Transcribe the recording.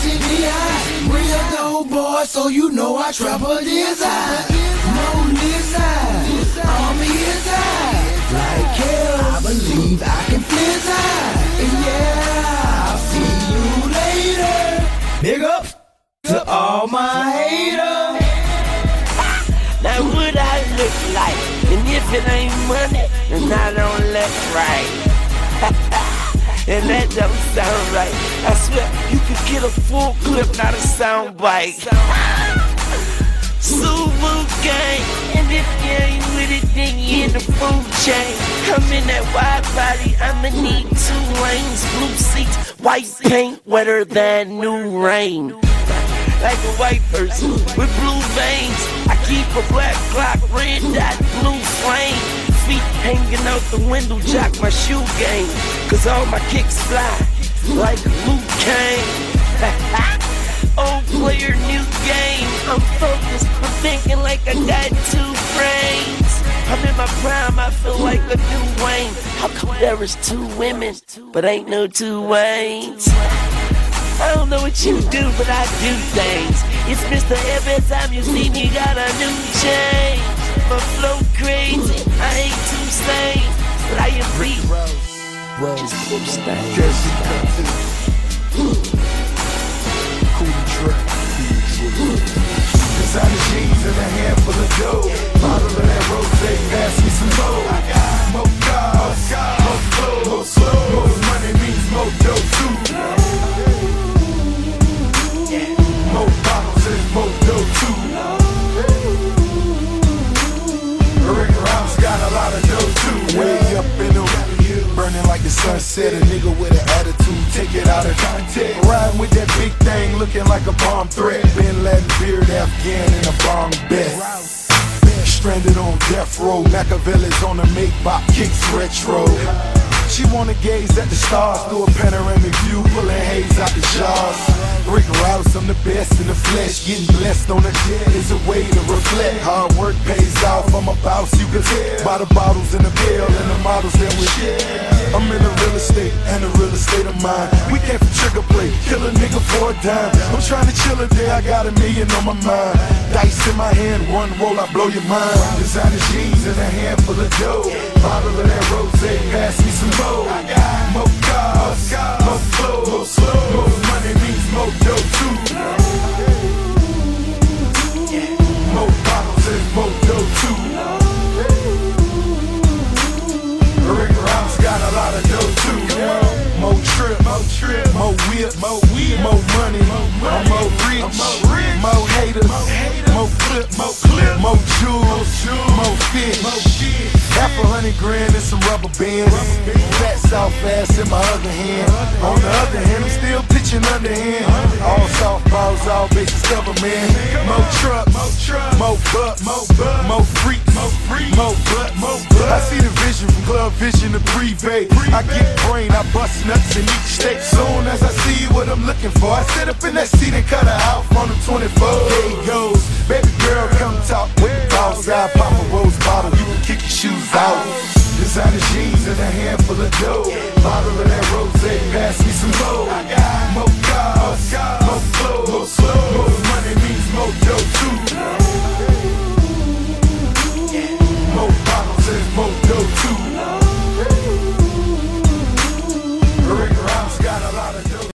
Real dope boy, so you know I trouble desire. Mona Lisa, I'm inside. Like hell, I believe I can fly high. And yeah, I'll see you later. Big up to all my haters. Now what I look like? And if it ain't money, then I don't look right. And that don't sound right. I swear, you could get a full clip, not a sound bite. Suvu gang, and if you ain't with it, then you in the food chain. I'm in that wide body, I'ma need 2 lanes, blue seats, white paint, wetter than new rain. Like a white person with blue veins, I keep a black clock, red dot, blue flame. Feet hanging out the window, jock my shoe game, cause all my kicks fly like Luke Kane. Old player, new game, I'm focused, I'm thinking like I got 2 brains. I'm in my prime, I feel like a new Wayne. How come there is 2 women, but ain't no 2 Waynes? I don't know what you do, but I do things. It's Mr. Every time you see me, got a new change. My flow crazy, I ain't too sane, but I am beat. Just keep staying. Cool track. Designer jeans and a handful of dough. Bottle of that rosé, pass me some more. I got more cars, more clothes, more money means more dough too. More bottles and more dough too. Rick Ross got a lot of dough too. Way up in the burning like the sunset. A nigga with an attitude, take it out of context. Riding with that big thing, looking like a bomb threat. Bin Laden beard, Afghan in a bomb best. Stranded on death row, Machiavelli's on the make bop, kicks retro. She wanna gaze at the stars through a panoramic view, pulling haze out the jars. Rick Rouse, I'm the best in the flesh. Getting blessed on the jet is a way to reflect. Hard work pays off, I'm a boss, you can tell by the bottles in the bill and the models that we share. I'm in the real estate and the real estate of mind. We came from trigger play, kill a nigga for a dime. I'm trying to chill a day, I got $1 million on my mind. Dice in my hand, one roll, I blow your mind. Designer jeans and a handful of dough. Bottle of that rosé, pass me some more. I got more cars, more clothes, more money means more dough too. More bottles and more dough too. Rick Ross got a lot of dough too. More trip, more whip, more money, I'm more rich, more haters, more clip, more jewels, more fish. Half $100 grand and some rubber bands. Fat South ass in my other hand. On the other hand, I'm still pitching underhand. All softballs, all bases cover, man. More trucks, more bucks, more freaks, more butts. I see the vision from Club Vision to Privé. I get brain, I bust nuts in each state. Soon as I see what I'm looking for, I sit up in that seat and cut her out on the 24. There he goes, baby girl, come talk with the boss. I pop a rose bottle, you can kick your shoes out. Designer jeans and a handful of dough. Bottle of that rosé,